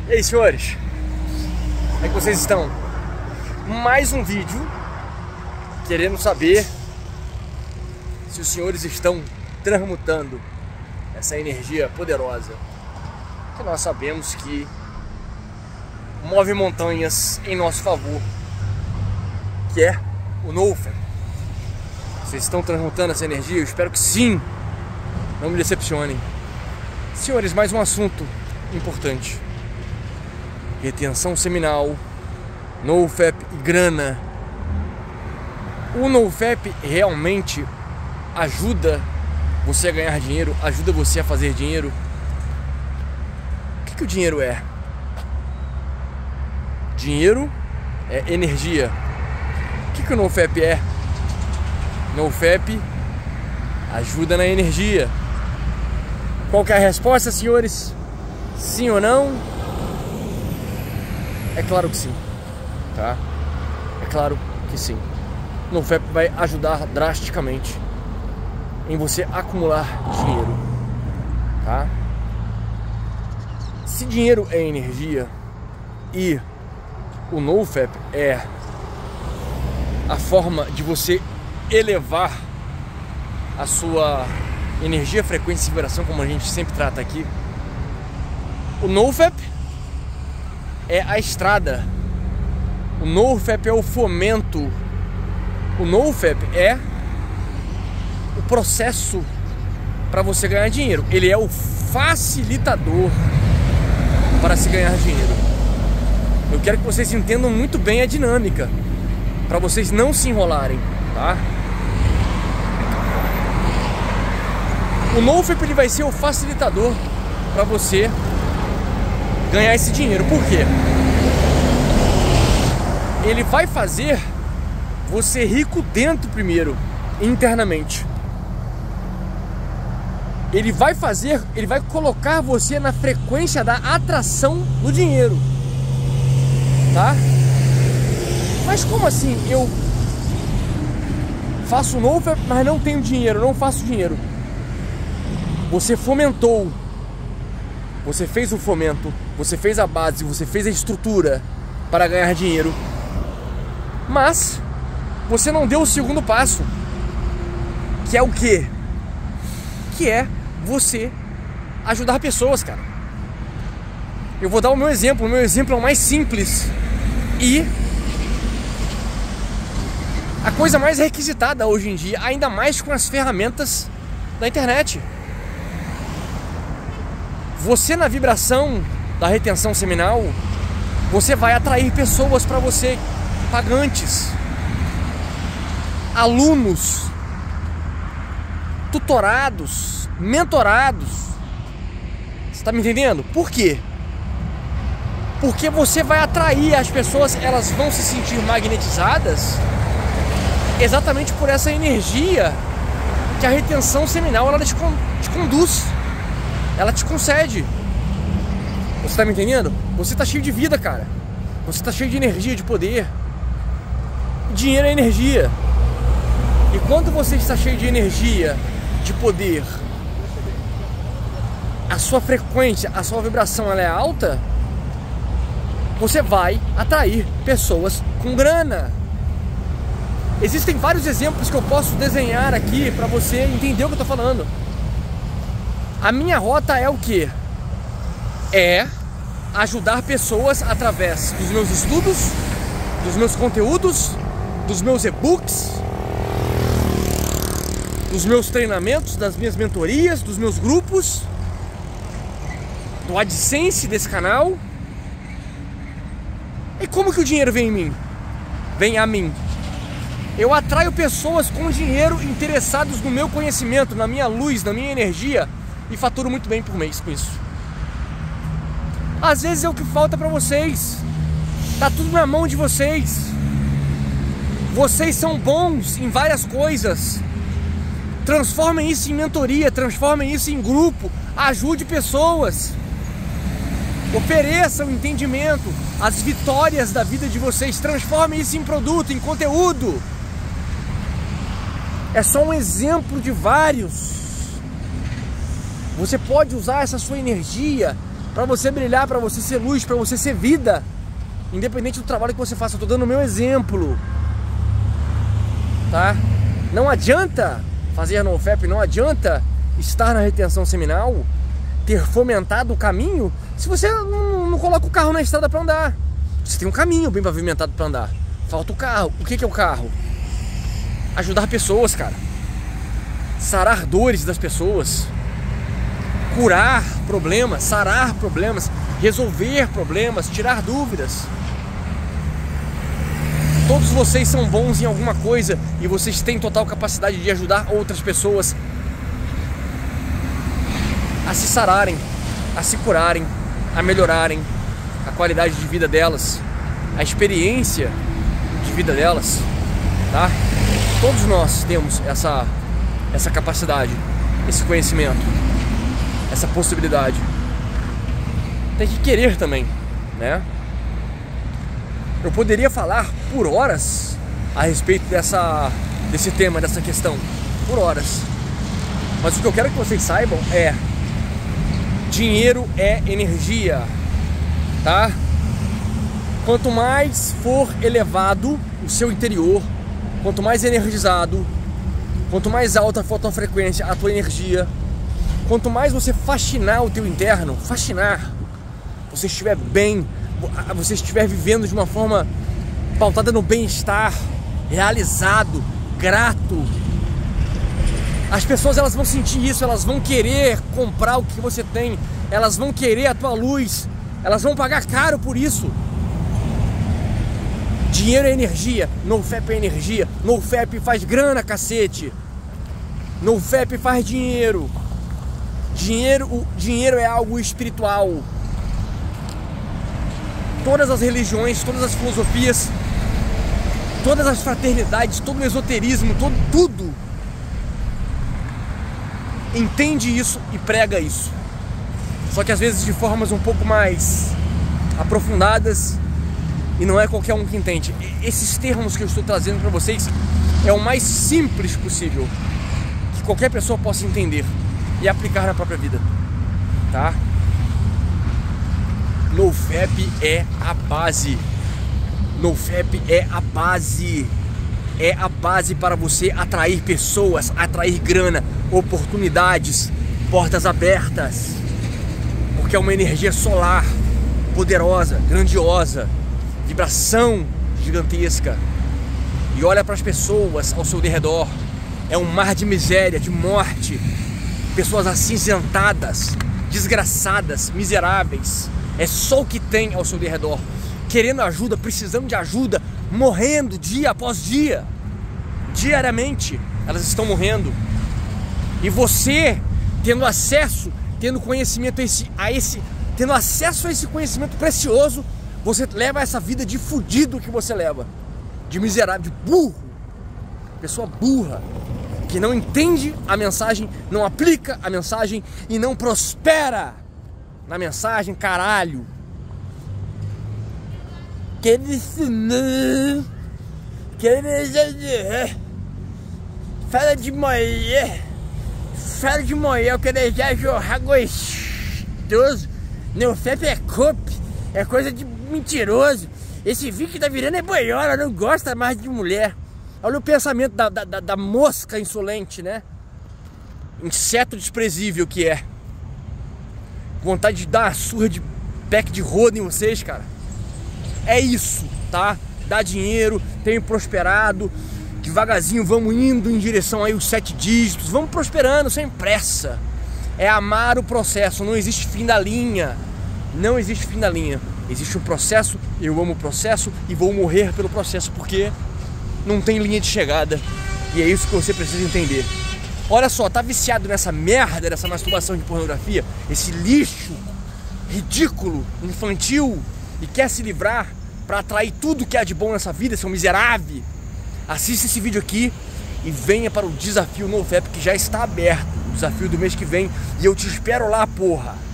E aí, senhores? Como é que vocês estão? Mais um vídeo querendo saber se os senhores estão transmutando essa energia poderosa que nós sabemos que move montanhas em nosso favor, que é o NoFap. Vocês estão transmutando essa energia? Eu espero que sim. Não me decepcionem. Senhores, mais um assunto importante: retenção seminal, NoFap e grana. O NoFap realmente ajuda você a ganhar dinheiro, ajuda você a fazer dinheiro. O que o dinheiro é? Dinheiro é energia. O que o NoFap é? NoFap ajuda na energia. Qual que é a resposta, senhores? Sim ou não? É claro que sim, tá? É claro que sim. O NoFap vai ajudar drasticamente em você acumular dinheiro, tá? Se dinheiro é energia e o NoFap é a forma de você elevar a sua energia, frequência e vibração, como a gente sempre trata aqui, o NoFap é a estrada, o NoFap é o fomento, o NoFap é o processo para você ganhar dinheiro. Ele é o facilitador para se ganhar dinheiro. Eu quero que vocês entendam muito bem a dinâmica, para vocês não se enrolarem, tá? O NoFap ele vai ser o facilitador para você ganhar esse dinheiro. Por quê? Ele vai fazer você rico dentro primeiro, internamente. Ele vai colocar você na frequência da atração do dinheiro, tá? Mas como assim? Eu faço NoFap, mas não tenho dinheiro, não faço dinheiro. Você fomentou, você fez o fomento, você fez a base, você fez a estrutura para ganhar dinheiro, mas você não deu o segundo passo, que é o quê? Que é você ajudar pessoas, cara. Eu vou dar o meu exemplo é o mais simples e a coisa mais requisitada hoje em dia, ainda mais com as ferramentas da internet. Você, na vibração da retenção seminal, você vai atrair pessoas para você, pagantes, alunos, tutorados, mentorados. Você está me entendendo? Por quê? Porque você vai atrair as pessoas, elas vão se sentir magnetizadas exatamente por essa energia que a retenção seminal ela te conduz. Ela te concede. Você tá me entendendo? Você tá cheio de vida, cara. Você tá cheio de energia, de poder. Dinheiro é energia. E quando você está cheio de energia, de poder, a sua frequência, a sua vibração ela é alta, você vai atrair pessoas com grana. Existem vários exemplos que eu posso desenhar aqui para você entender o que eu tô falando. A minha rota é o quê? É ajudar pessoas através dos meus estudos, dos meus conteúdos, dos meus e-books, dos meus treinamentos, das minhas mentorias, dos meus grupos, do AdSense desse canal. E como que o dinheiro vem em mim? Vem a mim. Eu atraio pessoas com dinheiro interessados no meu conhecimento, na minha luz, na minha energia, e faturo muito bem por mês com isso. Às vezes é o que falta pra vocês. Tá tudo na mão de vocês. Vocês são bons em várias coisas. Transformem isso em mentoria, transformem isso em grupo. Ajude pessoas. Ofereçam entendimento, as vitórias da vida de vocês. Transformem isso em produto, em conteúdo. É só um exemplo de vários. Você pode usar essa sua energia pra você brilhar, pra você ser luz, pra você ser vida, independente do trabalho que você faça. Eu tô dando o meu exemplo, tá? Não adianta fazer NoFap, não adianta estar na retenção seminal, ter fomentado o caminho, se você não coloca o carro na estrada para andar. Você tem um caminho bem pavimentado para andar, falta o carro. O que é o carro? Ajudar pessoas, cara. Sarar dores das pessoas, curar problemas, sarar problemas, resolver problemas, tirar dúvidas. Todos vocês são bons em alguma coisa e vocês têm total capacidade de ajudar outras pessoas a se sararem, a se curarem, a melhorarem a qualidade de vida delas, a experiência de vida delas, tá? Todos nós temos essa capacidade, esse conhecimento, essa possibilidade. Tem que querer também, né? Eu poderia falar por horas a respeito desse tema, dessa questão, por horas. Mas o que eu quero que vocês saibam é: dinheiro é energia, tá? Quanto mais for elevado o seu interior, quanto mais energizado, quanto mais alta for a tua frequência, a tua energia, quanto mais você faxinar o teu interno, você estiver bem, você estiver vivendo de uma forma pautada no bem-estar, realizado, grato, as pessoas elas vão sentir isso, elas vão querer comprar o que você tem, elas vão querer a tua luz, elas vão pagar caro por isso. Dinheiro é energia, NoFap é energia, NoFap faz grana, cacete. NoFap faz dinheiro. Dinheiro é algo espiritual. Todas as religiões, todas as filosofias, todas as fraternidades, todo o esoterismo, tudo entende isso e prega isso. Só que às vezes de formas um pouco mais aprofundadas, e não é qualquer um que entende. Esses termos que eu estou trazendo para vocês é o mais simples possível, que qualquer pessoa possa entender e aplicar na própria vida, tá? NoFap é a base. NoFap é a base. É a base para você atrair pessoas, atrair grana, oportunidades, portas abertas. Porque é uma energia solar, poderosa, grandiosa, vibração gigantesca. E olha para as pessoas ao seu redor. É um mar de miséria, de morte. Pessoas acinzentadas, desgraçadas, miseráveis. É só o que tem ao seu redor. Querendo ajuda, precisando de ajuda, morrendo dia após dia. Diariamente elas estão morrendo. E você, tendo acesso, tendo conhecimento tendo acesso a esse conhecimento precioso, você leva essa vida de fudido que você leva. De miserável, de burro. Pessoa burra, que não entende a mensagem, não aplica a mensagem e não prospera na mensagem, caralho. Fala de mulher, eu quero já jorrar gostoso. NoFap é copy, é coisa de mentiroso. Esse Vic tá virando boiola, não gosta mais de mulher. Olha o pensamento da mosca insolente, né? Inseto desprezível que é. Vontade de dar uma surra de pack de roda em vocês, cara. É isso, tá? Dá dinheiro, tenho prosperado. Devagarzinho vamos indo em direção aí os 7 dígitos. Vamos prosperando sem pressa. É amar o processo, não existe fim da linha. Não existe fim da linha. Existe um processo, eu amo o processo e vou morrer pelo processo, porque não tem linha de chegada. E é isso que você precisa entender. Olha só, tá viciado nessa merda, dessa masturbação de pornografia, esse lixo ridículo, infantil, e quer se livrar para atrair tudo que há de bom nessa vida, seu miserável? Assista esse vídeo aqui e venha para o desafio NoFap, que já está aberto. O desafio do mês que vem, e eu te espero lá, porra!